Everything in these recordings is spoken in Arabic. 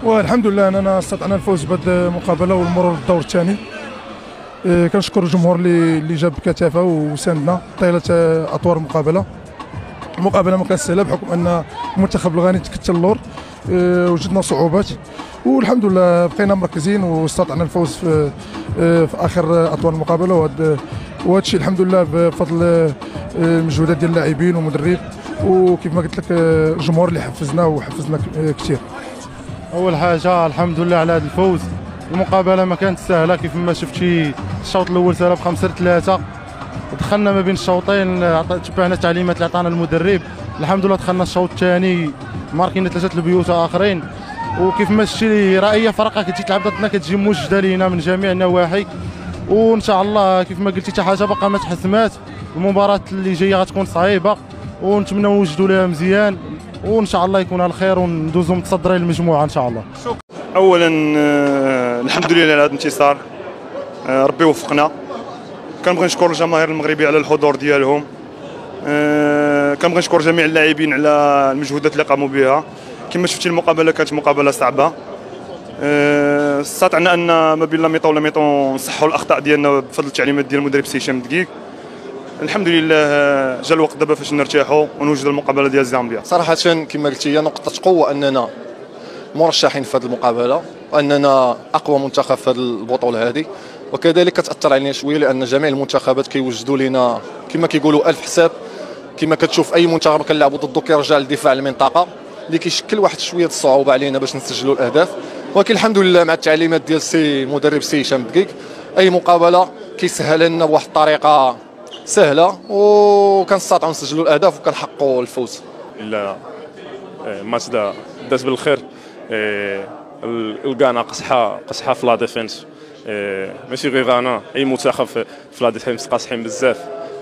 والحمد لله اننا استطعنا الفوز بهذه المقابله والمرور للدور الثاني. كنشكر الجمهور اللي جاب بكثافه وساندنا طيله اطوار المقابله. المقابله ما كانتش سهله بحكم ان المنتخب الغاني تكتل اللور، وجدنا صعوبات والحمد لله بقينا مركزين واستطعنا الفوز في اخر اطوار المقابله. وهذا الشيء الحمد لله بفضل المجهودات ديال اللاعبين والمدرب، وكيف ما قلت لك الجمهور اللي حفزنا وحفزنا كثير. اول حاجه الحمد لله على هذا الفوز. المقابله ما كانت سهله كيف ما شفتي. الشوط الاول سالا ب5-3، دخلنا ما بين الشوطين تبعنا التعليمات اللي عطانا المدرب. الحمد لله دخلنا الشوط الثاني ماركينا 3 البيوت اخرين، وكيف ما شفتي راه اي فرقه كتجي تلعب ضدنا كتجي موجده لينا من جميع النواحي. وان شاء الله كيف ما قلتي حتى حاجه باقا ما تحسمات. المباراه اللي جايه غتكون صعيبه ونتمنى نوجدوا لها مزيان، وان شاء الله يكون على خير وندوزوا متصدرين المجموعه ان شاء الله. اولا الحمد لله على هذا الانتصار، ربي وفقنا. كنبغي نشكر الجماهير المغربيه على الحضور ديالهم، كنبغي نشكر جميع اللاعبين على المجهودات اللي قاموا بها. كما شفتي المقابله كانت مقابله صعبه، استطعنا ان ما بين لاميطون ولاميطون نصحوا الاخطاء ديالنا بفضل التعليمات ديال المدرب سي هشام دقيق. الحمد لله جا الوقت دابا فاش نرتاحوا ونوجدوا المقابله ديال زامبيا. صراحه كما قلتي هي نقطه قوه اننا مرشحين في هذه المقابله، واننا اقوى منتخب في هذه البطوله هذه، وكذلك كتاثر علينا شويه لان جميع المنتخبات كيوجدوا لنا كما كيقولوا الف حساب. كما كتشوف اي منتخب كنلعبوا ضده كيرجع لدفاع المنطقه اللي كيشكل واحد شويه الصعوبه علينا باش نسجلوا الاهداف. ولكن الحمد لله مع التعليمات ديال المدرب سي هشام دقيق اي مقابله كيسهل لنا بواحد الطريقه سهله وكنستطيعوا نسجلوا الاهداف وكنحققوا الفوز. الا الماتش داز بالخير. الغانا قصحه في لا ديفينس، ماشي غير غانا، اي منتخب في لا ديفينس قاصحين بزاف.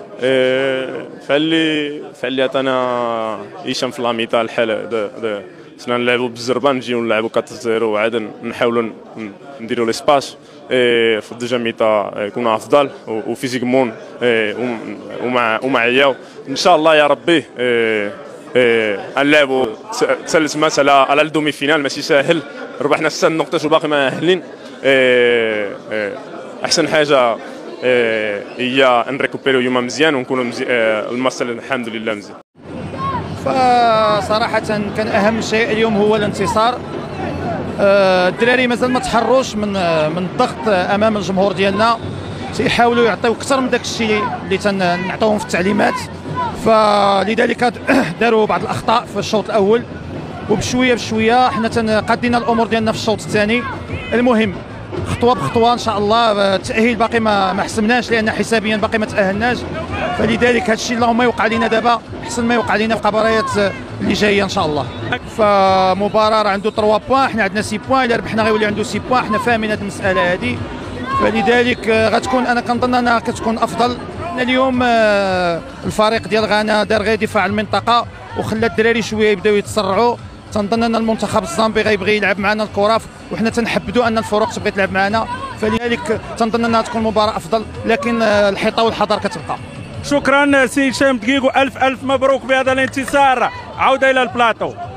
فاللي عطانا هشام في لاميطا الحال سنا نلعبوا بالزربان نجيو نلعبوا 4-0 وعاد نحاولوا نديروا ليسباس. في الدوجا ميطا كنا افضل وفيزيكمون ومعياو ان شاء الله يا ربي. نلعبوا ثالث ماتش على الدومي فينال ماشي ساهل. ربحنا 6 نقطات وباقي ما اهلين. احسن حاجه هي نريكوبيريو اليوم مزيان ونكونوا الماتش الحمد لله مزيان. فصراحه كان اهم شيء اليوم هو الانتصار. الدراري مازال ما تحروش من الضغط امام الجمهور ديالنا، تيحاولوا يعطيو اكثر من داك الشيء اللي تنعطيوهم في التعليمات. فلذلك داروا بعض الاخطاء في الشوط الاول، وبشويه بشويه حنا قادين الامور ديالنا في الشوط الثاني. المهم خطوه بخطوه ان شاء الله. التاهيل باقي ما حسمناش لان حسابيا باقي ما تاهلناش، فلذلك هذا الشيء اللهم يوقع لنا دابا احسن ما يوقع لنا في المباريات اللي جايه ان شاء الله. فمباراه عنده 3 بوان، حنا عندنا 6 بوان، الا ربحنا غيولي عنده 6 بوان. حنا فاهمين هذه المساله هذه، فلذلك غتكون انا كنظن انها كتكون افضل. اليوم الفريق ديال غانا دار غير دفاع المنطقه وخلى الدراري شويه يبداو يتسرعوا. تنظن ان المنتخب الزامبي غيبغي يلعب معنا الكره، وحنا تنحبدوا ان الفرق تبغي تلعب معنا، فلذلك تنظن انها تكون مباراه افضل، لكن الحيطه والحذر كتبقى. شكرا سي هشام دقيق والف مبروك بهذا الانتصار. عوده الى البلاطو.